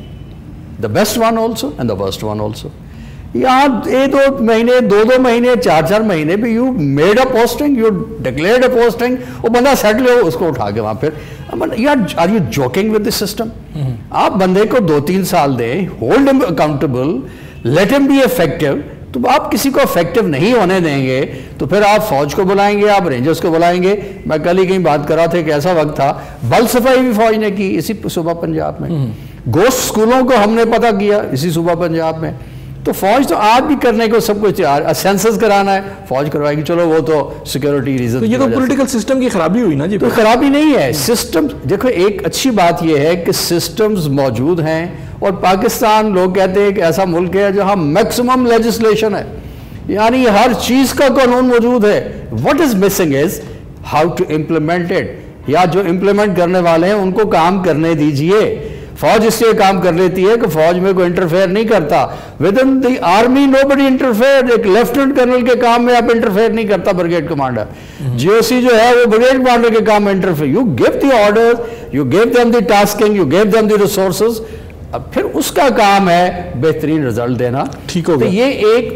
the best one also and the worst one also. यहाँ 1-2 महीने, 2-2 महीने, 4-4 महीने भी you made a posting, you declared a posting, वो बंदा सेटल हो उसको उठा के वहाँ फिर यार are you joking with the system? आप बंदे को 2-3 साल दें, hold him accountable, let him be effective. तो आप किसी को इफेक्टिव नहीं होने देंगे तो फिर आप फौज को बुलाएंगे, आप रेंजर्स को बुलाएंगे। मैं कल ही कहीं बात कर रहा था कि ऐसा वक्त था बल सफाई भी फौज ने की इसी सूबा पंजाब में, गोश्त स्कूलों को हमने पता किया इसी सूबा पंजाब में। तो फौज तो आज भी करने को सब कुछ तैयार, सेंसस कराना है फौज करवाएगी, चलो वो तो सिक्योरिटी रीजन। तो ये तो पॉलिटिकल सिस्टम की खराबी हुई ना जी? तो खराबी नहीं है, सिस्टम देखो, एक अच्छी बात यह है कि सिस्टम्स मौजूद हैं, और पाकिस्तान लोग कहते हैं कि ऐसा मुल्क है जहां मैक्सिमम लेजिस्लेशन है, यानी हर चीज का कानून मौजूद है। What is missing is how to implement it, या जो इम्प्लीमेंट करने वाले हैं उनको काम करने दीजिए। फौज इसलिए काम कर लेती है कि फौज में कोई इंटरफेयर नहीं करता। Within the army nobody interfere, एक लेफ्टिनेंट कर्नल के काम में आप इंटरफेयर नहीं करता ब्रिगेड कमांडर। जीओसी जो है वो ब्रिगेड कमांडर के काम में interfere, you give the order, you give them the tasking, you give them the resources, अब फिर उसका काम है बेहतरीन रिजल्ट देना। ठीक हो गया। तो ये एक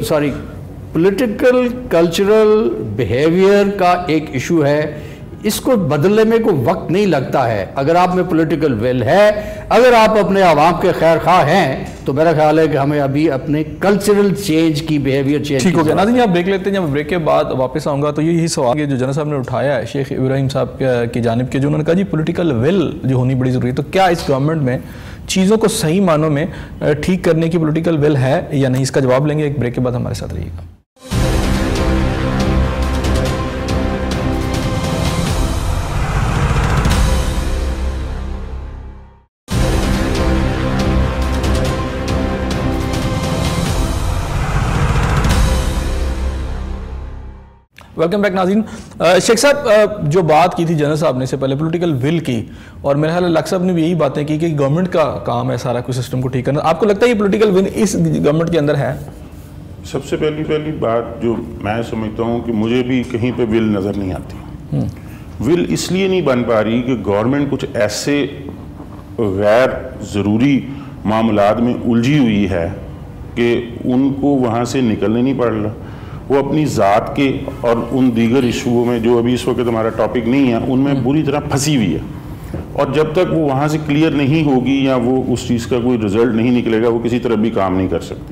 पॉलिटिकल कल्चरल बिहेवियर का एक इशू है, इसको बदलने में कोई वक्त नहीं लगता है। अगर आप में पॉलिटिकल विल है, अगर आप अपने आवाम के खैर खा हैं, तो मेरा ख्याल है कि हमें अभी अपने कल्चरल चेंज की, बिहेवियर चेंज। ठीक हो गया। नाज़रीन आप देख लेते हैं, जब ब्रेक के बाद वापस आऊँगा तो यही सवाल जो जनरल साहब ने उठाया है शेख इब्राहिम साहब की जानिब के, जो उन्होंने कहा जी पॉलिटिकल विल जो होनी बड़ी ज़रूरी है, तो क्या इस गवर्नमेंट में चीज़ों को सही मानों में ठीक करने की पॉलिटिकल विल है या नहीं? इसका जवाब लेंगे एक ब्रेक के बाद, हमारे साथ रहिएगा। ویلکم بیک ناظرین. شیخ صاحب جو بات کی تھی جنرل صاحب نے اس سے پہلے پولیٹیکل ول کی, اور میرے خیال ہے لک صاحب نے بھی یہی باتیں کی کہ گورنمنٹ کا کام ہے سارا کچھ سسٹم کو ٹھیک کرنا. آپ کو لگتا ہے یہ پولیٹیکل ول اس گورنمنٹ کے اندر ہے؟ سب سے پہلی بات جو میں سمجھتا ہوں کہ مجھے بھی کہیں پہ ول نظر نہیں آتی. ول اس لیے نہیں بن پا رہی کہ گورنمنٹ کچھ ایسے غیر ضروری معاملات میں الجھی ہوئی ہے کہ ان کو وہاں سے نکلنے نہیں پڑ رہا. وہ اپنی ذات کے اور ان دیگر ایشوؤں میں جو ابھی اس وقت ہمارا ٹاپک نہیں ہے ان میں بری طرح پھنسی ہوئی ہے, اور جب تک وہ وہاں سے کلیئر نہیں ہوگی یا وہ اس چیز کا کوئی رزلٹ نہیں نکلے گا وہ کسی طرح بھی کام نہیں کر سکتی.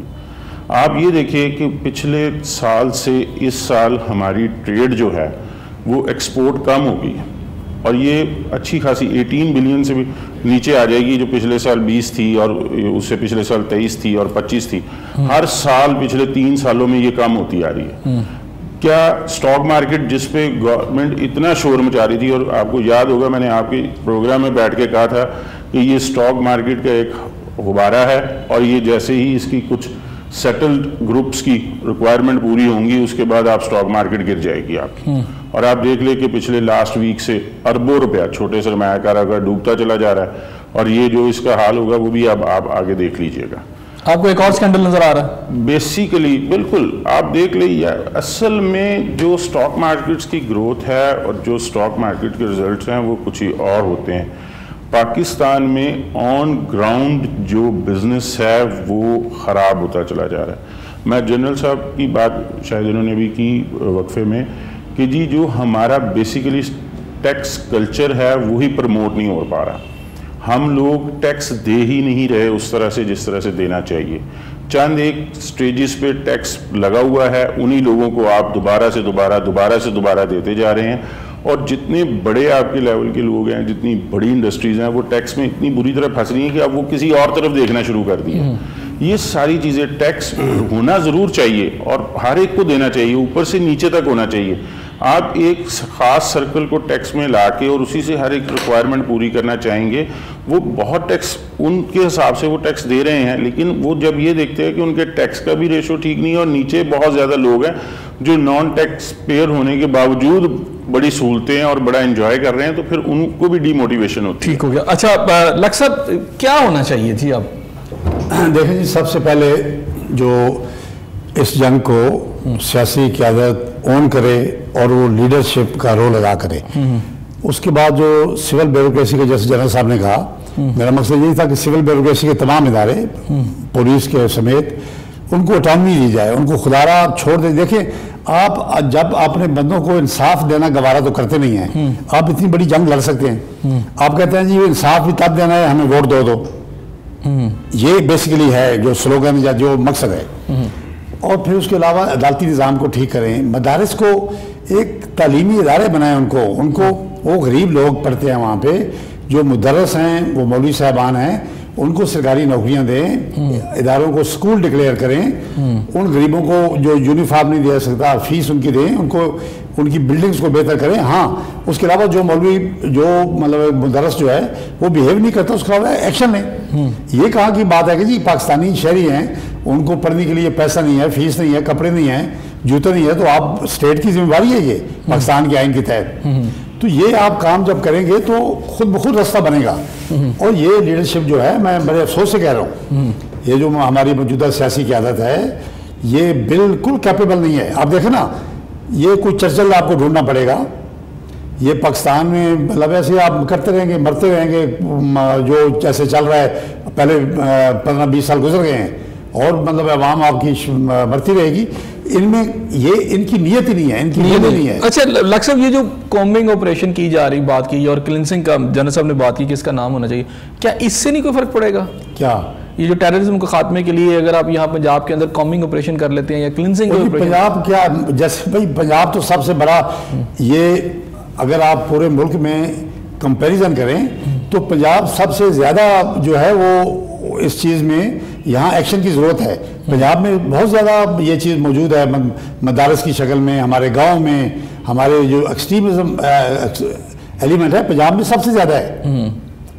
آپ یہ دیکھیں کہ پچھلے سال سے اس سال ہماری ٹریڈ جو ہے وہ ایکسپورٹ کم ہو گئی ہے, اور یہ اچھی خاصی 18 بلین سے بھی نیچے آ جائے گی, جو پچھلے سال 20 تھی اور اس سے پچھلے سال 23 تھی اور 25 تھی. ہر سال پچھلے 3 سالوں میں یہ کم ہوتی آ رہی ہے. کیا سٹاک مارکیٹ جس پہ گورنمنٹ اتنا شور مچا رہی تھی, اور آپ کو یاد ہوگا میں نے آپ کے پروگرام میں بیٹھ کے کہا تھا کہ یہ سٹاک مارکیٹ کا ایک غبارہ ہے, اور یہ جیسے ہی اس کی کچھ سیٹلڈ گروپس کی ریکوائرمنٹ پوری ہوں گی اس کے بعد آپ سٹاک مارکیٹ گر جائے گی آپ کی. اور آپ دیکھ لیں کہ پچھلے لاسٹ ویک سے اربوں روپیہ چھوٹے سرمایہ کاروں کا ڈوبتا چلا جا رہا ہے, اور یہ جو اس کا حال ہوگا وہ بھی اب آپ آگے دیکھ لیجئے گا. آپ کو ایک اور سکینڈل نظر آ رہا ہے بیسیکلی؟ بالکل, آپ دیکھ لیں اصل میں جو سٹاک مارکیٹس کی گروتھ ہے اور جو سٹاک مارکیٹ کے ریزلٹس ہیں وہ کچھ ہی اور ہوتے ہیں. پاکستان میں آن گراؤنڈ جو بزنس ہے وہ خراب ہوتا چلا جا رہا ہے. میں جنرل صاحب کی بات شاید انہوں نے بھی کی وقفے میں کہ جی جو ہمارا بیسیکلی ٹیکس کلچر ہے وہی پروموٹ نہیں ہو پا رہا. ہم لوگ ٹیکس دے ہی نہیں رہے اس طرح سے جس طرح سے دینا چاہیے. چند ایک سٹیجز پہ ٹیکس لگا ہوا ہے, انہی لوگوں کو آپ دوبارہ سے دوبارہ دیتے جا رہے ہیں, اور جتنے بڑے آپ کے لیول کے لوگ ہیں, جتنی بڑی انڈسٹریز ہیں, وہ ٹیکس میں اتنی بری طرح پھنس رہی ہیں کہ اب وہ کسی اور طرف دیکھنا شروع کر دی ہیں. یہ ساری چیزیں ٹیکس ہونا ضرور چاہیے اور ہر ایک کو دینا چاہیے, اوپر سے نیچے تک ہونا چاہیے. آپ ایک خاص سرکل کو ٹیکس میں لا کے اور اسی سے ہر ایک ریکوائرمنٹ پوری کرنا چاہیں گے, وہ بہت ٹیکس ان کے حساب سے وہ ٹیکس دے رہے ہیں, لیکن وہ جب یہ دیکھتے ہیں کہ ان کے ٹیکس کا بھی ریشو ٹھیک نہیں ہے اور نیچے بہت زیادہ لوگ ہیں جو نان ٹیکس پیئر ہونے کے باوجود بڑی سہولتیں اور بڑا انجوائے کر رہے ہیں, تو پھر ان کو بھی ڈی موٹیویشن ہوتی ہے. ٹھیک ہو گیا. اچھا لک صاحب کیا ہونا چاہیے جی؟ اب دیکھیں جی, سب سے پہلے جو اس جنگ کو سیاسی قیادت اون کرے اور وہ لیڈرشپ کا رول ادا کرے. اس کے بعد جو سول بیوروکریسی کا جیسے جنرل صاحب نے کہا, میرا مقصد یہی تھا کہ سول بیوروکریسی کے تمام ادارے پولیس کے سمیت ان کو اٹانومی دی جائے, ان کو خدارہ آپ چھوڑ دیں. دیکھیں آپ جب اپنے بندوں کو انصاف دینا گوارا تو کرتے نہیں ہیں, آپ اتنی بڑی جنگ لڑ سکتے ہیں. آپ کہتے ہیں جی انصاف بھی تب دینا ہے, ہمیں ووٹ دو. یہ بیسیکلی ہے جو سلوگن یا جو مقصد ہے. اور پھر اس کے علاوہ عدالتی نظام کو ٹھیک کریں, مدارس کو ایک تعلیمی ادارے بنائیں. ان کو وہ غریب لوگ پڑھتے ہیں وہاں پہ, جو مدرس ہیں وہ مولوی صاحبان ہیں, ان کو سرکاری نوکریاں دیں, اداروں کو سکول ڈکلیئر کریں. ان غریبوں کو جو یونیفارم نہیں دے سکتا فیس ان کی دیں, ان کو ان کی بلڈنگز کو بہتر کریں. ہاں اس کے علاوہ جو مولوی جو مطلب مدرس جو ہے وہ بیہیو نہیں کرتا, اس کے علاوہ ایکشن لیں. یہ کہاں کی بات ہے کہ جی پاکستانی شہری ہیں, ان کو پڑھنے کے لیے پیسہ نہیں ہے, فیس نہیں ہے, کپڑے نہیں ہیں, جوتے نہیں ہے, تو آپ اسٹیٹ کی ذمہ داری ہے یہ پاکستان کے آئین کے تحت. تو یہ آپ کام جب کریں گے تو خود بخود راستہ بنے گا. اور یہ لیڈرشپ جو ہے, میں بڑے افسوس سے کہہ رہا ہوں, یہ جو ہماری موجودہ سیاسی قیادت ہے یہ بالکل کیپیبل نہیں ہے. آپ دیکھیں نا, یہ کوئی چرچل آپ کو ڈھونڈنا پڑے گا. یہ پاکستان میں مطلب ایسے آپ کرتے رہیں گے, مرتے رہیں گے, جو جیسے چل رہا ہے. پہلے 15-20 سال گزر گئے ہیں اور مطلب عوام آپ کی مرتی رہے گی. ان میں یہ ان کی نیت ہی نہیں ہے, ان کی نیت نہیں ہے. اچھا لک صاحب, یہ جو کومبنگ آپریشن کی جا رہی بات کی اور کلینسنگ کا جنرل صاحب نے بات کی کہ اس کا نام ہونا چاہیے, کیا اس سے نہیں کوئی فرق پڑے گا؟ کیا یہ جو ٹیررزم کے خاتمے کے لیے اگر آپ یہاں پنجاب کے اندر کومبنگ آپریشن کر لیتے ہیں یا کلینسنگ پنجاب کیا, جیسے بھائی پنجاب تو سب سے بڑا, یہ اگر آپ پورے ملک میں کمپیریزن کریں تو پنجاب سب سے زیادہ جو ہے وہ اس چیز میں یہاں ایکشن کی ضرورت ہے. پنجاب میں بہت زیادہ یہ چیز موجود ہے, مدارس کی شکل میں, ہمارے گاؤں میں, ہمارے جو ایکسٹریمزم ایلیمنٹ ہے پنجاب میں سب سے زیادہ ہے.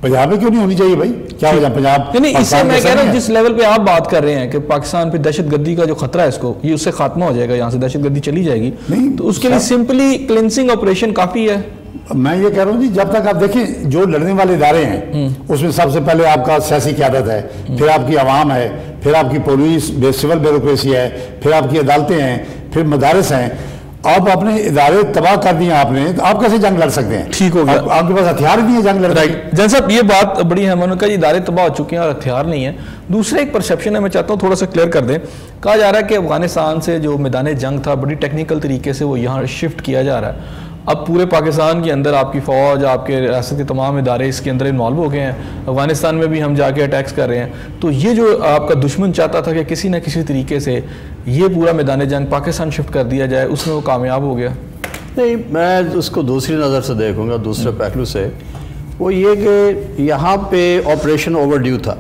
पंजाब में क्यों नहीं होनी चाहिए भाई, क्या वजह पंजाब? नहीं, इससे मैं कह रहा हूँ जिस लेवल पे आप बात कर रहे हैं कि पाकिस्तान पे दहशतगर्दी का जो खतरा है इसको, ये उससे खात्मा हो जाएगा, यहाँ से दहशतगर्दी चली जाएगी, तो उसके लिए सिंपली क्लिनसिंग ऑपरेशन काफ़ी है। मैं ये कह रहा हूँ जी, जब तक आप देखें जो लड़ने वाले इदारे हैं उसमें सबसे पहले आपका सियासी क़यादत है, फिर आपकी आवाम है, फिर आपकी पुलिस, सिविल ब्यूरोक्रेसी है, फिर आपकी अदालतें हैं, फिर मदारस हैं। आप अपने इदारे तबाह कर दिए आपने, तो आप कैसे जंग लड़ सकते हैं? ठीक हो गया, आपके पास हथियार नहीं है जंग लड़ने के। राइट जैन साहब, ये बात बड़ी है, मैंने कहा इदारे तबाह हो चुके हैं और हथियार नहीं है। दूसरा एक परसेप्शन है, मैं चाहता हूँ थोड़ा सा क्लियर कर दें। कहा जा रहा है कि अफगानिस्तान से जो मैदान जंग था बड़ी टेक्निकल तरीके से वो यहाँ शिफ्ट किया जा रहा है। अब पूरे पाकिस्तान के अंदर आपकी फ़ौज, आपके रियासत के तमाम इदारे इसके अंदर इन्वॉल्व हो गए हैं। अफगानिस्तान में भी हम जाके अटैक्स कर रहे हैं। तो ये जो आपका दुश्मन चाहता था कि किसी न किसी तरीके से ये पूरा मैदान जंग पाकिस्तान शिफ्ट कर दिया जाए, उसमें वो कामयाब हो गया? नहीं, मैं उसको दूसरी नज़र से देखूंगा, दूसरे पहलू से। वो ये कि यहाँ पे ऑपरेशन ओवरड्यू था।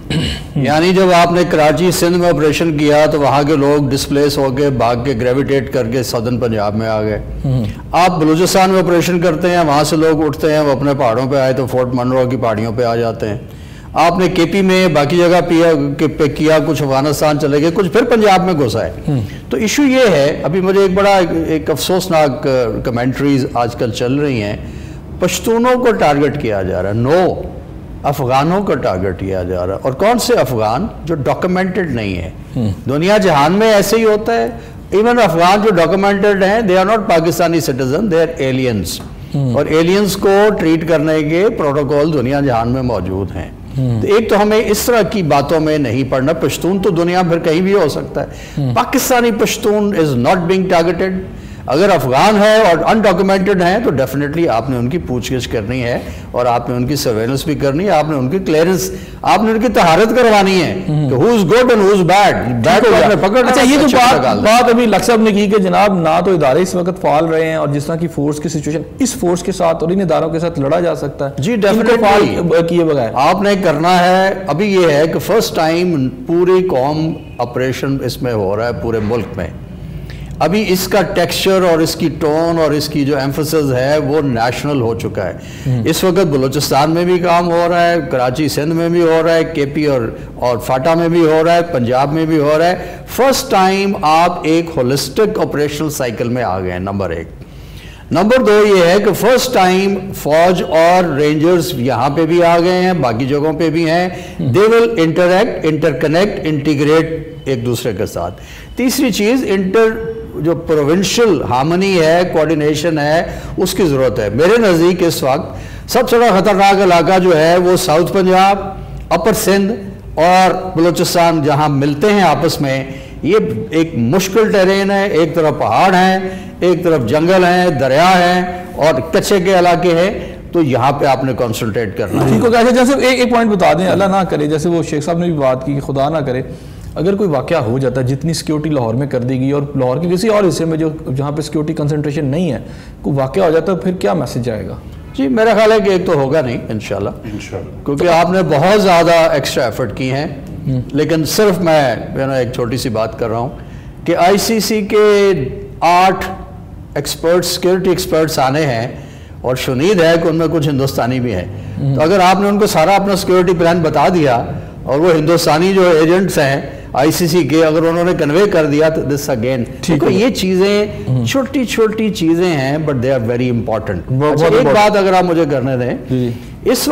यानी जब आपने कराची सिंध में ऑपरेशन किया तो वहाँ के लोग डिस्प्लेस हो गए, भाग के ग्रेविटेट करके सदर्न पंजाब में आ गए। आप बलूचिस्तान में ऑपरेशन करते हैं, वहाँ से लोग उठते हैं, वो अपने पहाड़ों पे आए तो फोर्ट मनरो की पहाड़ियों पे आ जाते हैं। आपने केपी में बाकी जगह पे किया, कुछ अफगानिस्तान चले गए, कुछ फिर पंजाब में घुस आए। तो इशू ये है, अभी मुझे एक बड़ा एक अफसोसनाक कमेंट्रीज आजकल चल रही हैं, पश्तूनों को टारगेट किया जा रहा है। नो, अफगानों को टारगेट किया जा रहा है। और कौन से अफगान? जो डॉक्यूमेंटेड नहीं है। दुनिया जहान में ऐसे ही होता है। इवन अफगान जो डॉक्यूमेंटेड हैं, they are not Pakistani citizen, they are aliens. और एलियंस को ट्रीट करने के प्रोटोकॉल दुनिया जहान में मौजूद हैं। तो एक तो हमें इस तरह की बातों में नहीं पड़ना। पश्तून तो दुनिया भर कहीं भी हो सकता है, Pakistani Pashtun is not being targeted. अगर अफगान है और अनडॉक्यूमेंटेड हैं तो डेफिनेटली आपने उनकी पूछगिछ करनी है और आपने उनकी सर्वेलेंस भी करनी है, आपने उनकी क्लियरेंस, आपने उनकी तहारत करवानी है कि who is good and who is bad. Bad को आपने पकड़ना। अच्छा, ये जो बात अभी लक साहब ने की कि जनाब ना तो इदारे इस वक्त फाल रहे हैं और जिस तरह की फोर्स की सिचुएशन, इस फोर्स के साथ और इन इदारों के साथ लड़ा जा सकता है जी, डेफिनेटली किए बगैर आपने करना है। अभी ये है कि फर्स्ट टाइम पूरी कौम ऑपरेशन इसमें हो रहा है पूरे मुल्क में। अभी इसका टेक्सचर और इसकी टोन और इसकी जो एम्फसिस है वो नेशनल हो चुका है। इस वक्त बलूचिस्तान में भी काम हो रहा है, कराची सिंध में भी हो रहा है, केपी और फाटा में भी हो रहा है, पंजाब में भी हो रहा है। फर्स्ट टाइम आप एक होलिस्टिक ऑपरेशनल साइकिल में आ गए हैं, नंबर एक। नंबर दो ये है कि फर्स्ट टाइम फौज और रेंजर्स यहाँ पे भी आ गए हैं, बाकी जगहों पे भी हैं। They will interact, interconnect, integrate एक दूसरे के साथ। तीसरी चीज़ जो प्रोविंशियल हार्मनी है, कोऑर्डिनेशन है, उसकी ज़रूरत है। मेरे नज़दीक इस वक्त सबसे बड़ा ख़तरनाक इलाका जो है वो साउथ पंजाब, अपर सिंध और बलूचिस्तान जहाँ मिलते हैं आपस में। ये एक मुश्किल टेरेन है, एक तरफ पहाड़ हैं, एक तरफ जंगल हैं, दरिया हैं और कच्चे के इलाके हैं। तो यहाँ पे आपने कॉन्संट्रेट करना है। ठीक हो गया। जैसे एक पॉइंट बता दें, अल्लाह ना करे, जैसे वो शेख साहब ने भी बात की कि खुदा ना करे अगर कोई वाक़या हो जाता है, जितनी सिक्योरिटी लाहौर में कर दी गई और लाहौर के किसी और हिस्से में जो जहाँ पे सिक्योरिटी कंसंट्रेशन नहीं है, कोई वाक़या हो जाता है, फिर क्या मैसेज आएगा? जी, मेरा ख्याल है कि एक तो होगा नहीं इंशाल्लाह, क्योंकि आपने बहुत ज़्यादा एक्स्ट्रा एफर्ट की हैं। लेकिन सिर्फ मैं एक छोटी सी बात कर रहा हूँ कि ICC के 8 एक्सपर्ट्स, सिक्योरिटी एक्सपर्ट्स आने हैं और शुनीद है कि उनमें कुछ हिंदुस्तानी भी हैं। तो अगर आपने उनको सारा अपना सिक्योरिटी प्लान बता दिया और वो हिंदुस्तानी जो एजेंट्स हैं ICC के, अगर उन्होंने कन्वे कर दिया तो दिस अगेन। तो ये चीज़ें छोटी छोटी चीज़ें हैं but they are very important. एक बात अगर आप मुझे करने दें, इस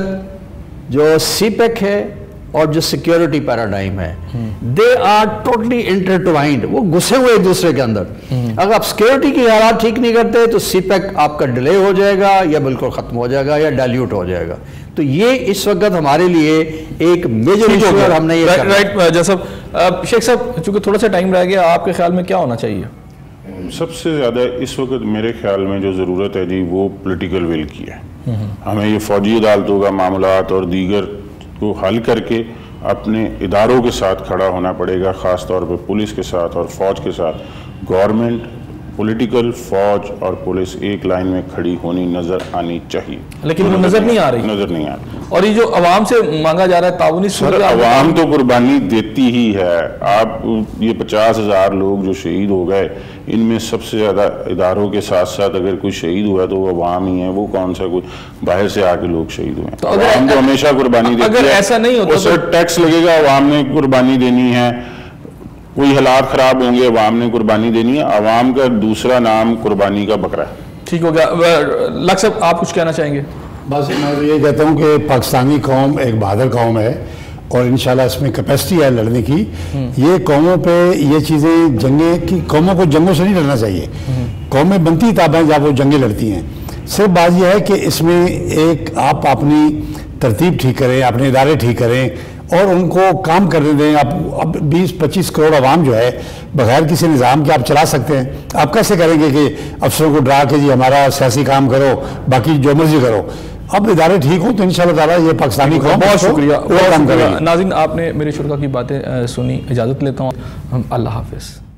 वक्त जो CPEC है और जो सिक्योरिटी पैराडाइम है, दे आर टोटली इंटरट्वाइंड, वो घुसे हुए एक दूसरे के अंदर। अगर आप सिक्योरिटी की हालात ठीक नहीं करते तो CPEC आपका डिले हो जाएगा या बिल्कुल खत्म हो जाएगा या डाइल्यूट हो जाएगा। तो ये इस वक्त हमारे लिए एक मेजर इशू है। हमने ये राइट जैसा शेख साहब, चूंकि थोड़ा सा टाइम रह गया, आपके ख्याल में क्या होना चाहिए? सबसे ज़्यादा इस वक्त मेरे ख्याल में जो ज़रूरत है जी, वो पॉलिटिकल विल की है। हमें ये फौजी अदालतों का मामलात और दीगर को हल करके अपने इदारों के साथ खड़ा होना पड़ेगा, ख़ास तौर पर पुलिस के साथ और फ़ौज के साथ। गवर्नमेंट پولیٹیکل فوج اور پولیس ایک لائن میں کھڑی ہونی نظر آنی چاہیے، لیکن وہ نظر نہیں آ رہی، نظر نہیں آ رہی۔ اور یہ جو عوام سے مانگا جا رہا ہے تعاونی سر عوام تو قربانی دیتی ہی ہے۔ آپ یہ 50,000 لوگ جو شہید ہو گئے، ان میں سب سے زیادہ اداروں کے ساتھ ساتھ اگر کوئی شہید ہوا تو وہ عوام ہی ہیں، وہ کون سا کوئی باہر سے آ کے لوگ شہید ہوئے ہیں۔ عوام تو ہمیشہ قربانی دیتی ہے۔ اگر ایسا نہیں ہوتا سر ٹیکس لگے گا، عوام نے قربانی دینی ہے، کوئی حالات خراب ہوں گے، عوام نے قربانی دینی ہے۔ عوام کا دوسرا نام قربانی کا بکرا ہے۔ ٹھیک ہو گیا۔ لگ صاحب آپ کچھ کہنا چاہیں گے؟ بس میں تو یہ کہتا ہوں کہ پاکستانی قوم ایک بہادر قوم ہے اور انشاءاللہ اس میں کیپیسٹی ہے لڑنے کی۔ یہ قوموں پہ یہ چیزیں جنگیں کی قوموں کو جنگوں سے نہیں لڑنا چاہیے، قومیں بنتی تاب ہیں جب وہ جنگیں لڑتی ہیں۔ صرف بات یہ ہے کہ اس میں ایک آپ اپنی ترتیب ٹھیک کریں، اپنے ادارے ٹھیک کریں اور ان کو کام کرنے دیں۔ اب 20-25 کروڑ عوام جو ہے بغیر کسی نظام کے آپ چلا سکتے ہیں؟ آپ کیسے کریں گے کہ افسروں کو ڈرا کے جی ہمارا سیاسی کام کرو، باقی جو مرضی کرو؟ اب ادارے ٹھیک ہوں تو انشاءاللہ تعالیٰ یہ پاکستانی قوم بہت شکریہ۔ ناظرین آپ نے میرے شرکا کی باتیں سنی، اجازت لیتا ہوں، اللہ حافظ۔